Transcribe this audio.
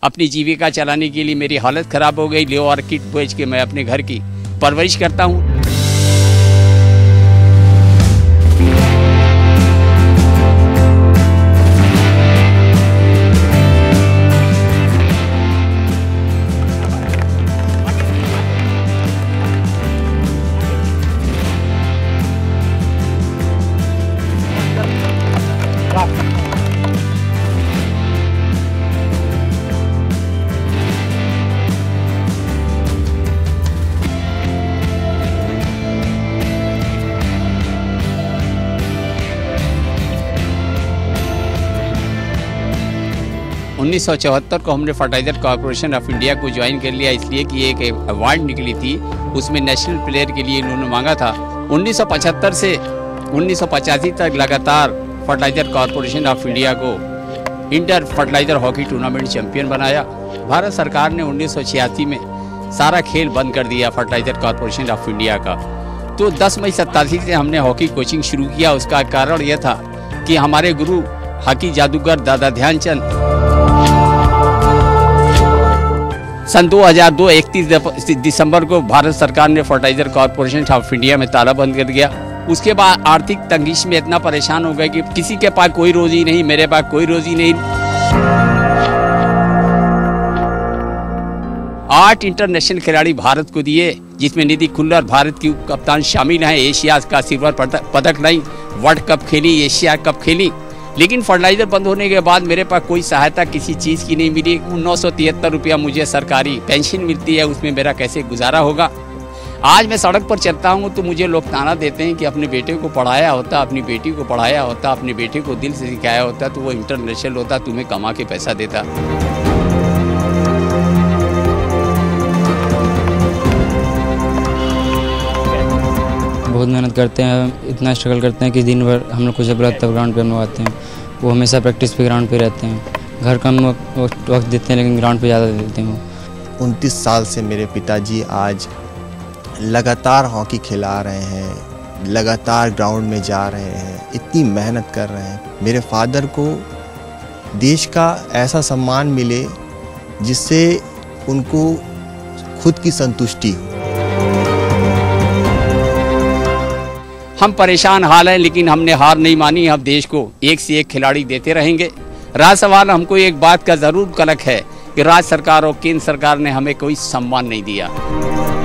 अपनी जीविका चलाने के लिए मेरी हालत ख़राब हो गई। लेबर किट बेच के मैं अपने घर की परवरिश करता हूँ। उन्नीस 1974 को हमने फर्टिलाइजर कॉर्पोरेशन ऑफ इंडिया को ज्वाइन कर लिया, इसलिए कि एक अवार्ड निकली थी, उसमें नेशनल प्लेयर के लिए इन्होंने मांगा था। 1975 से 1985 तक लगातार फर्टिलाइजर कॉर्पोरेशन ऑफ इंडिया को inter fertiliser hockey tournament champion बनाया। भारत सरकार ने 1986 में सारा खेल बंद कर दिया फर्टिलाइजर कॉर्पोरेशन ऑफ इंडिया का। तो 10 मई 87 से हमने हॉकी कोचिंग शुरू किया। उसका कारण यह था कि हमारे गुरु हॉकी जादूगर दादा ध्यानचंद सन 2002 31 दिसंबर को भारत सरकार ने फर्टिलाइजर कॉर्पोरेशन ऑफ इंडिया में ताला बंद कर दिया। उसके बाद आर्थिक तंगी में इतना परेशान हो गए कि किसी के पास कोई रोजी नहीं, मेरे पास कोई रोजी नहीं। 8 इंटरनेशनल खिलाड़ी भारत को दिए, जिसमें निधि खुल्लर भारत की उप कप्तान शामिल हैं। एशिया का सिल्वर पदक लाई, वर्ल्ड कप खेली, एशिया कप खेली। लेकिन फर्टिलाइजर बंद होने के बाद मेरे पास कोई सहायता किसी चीज़ की नहीं मिली। 973 रुपया मुझे सरकारी पेंशन मिलती है, उसमें मेरा कैसे गुजारा होगा। आज मैं सड़क पर चलता हूँ तो मुझे लोग ताना देते हैं कि अपने बेटे को पढ़ाया होता, अपनी बेटी को पढ़ाया होता, अपने बेटे को दिल से सिखाया होता तो वो इंटरनेशनल होता, तुम्हें कमा के पैसा देता। बहुत मेहनत करते हैं, इतना स्ट्रगल करते हैं कि दिन भर हम लोग को जब लगता है ग्राउंड पे हम लोग आते हैं। वो हमेशा प्रैक्टिस पे ग्राउंड पे रहते हैं। घर कम वक्त देते हैं लेकिन ग्राउंड पे ज़्यादा देते हैं। 29 साल से मेरे पिताजी आज लगातार हॉकी खिला रहे हैं, लगातार ग्राउंड में जा रहे हैं, इतनी मेहनत कर रहे हैं। मेरे फादर को देश का ऐसा सम्मान मिले जिससे उनको खुद की संतुष्टि हो। हम परेशान हाल हैं, लेकिन हमने हार नहीं मानी। हम देश को एक से एक खिलाड़ी देते रहेंगे। राज्य सवाल हमको एक बात का ज़रूर कलक है कि राज्य सरकार और केंद्र सरकार ने हमें कोई सम्मान नहीं दिया।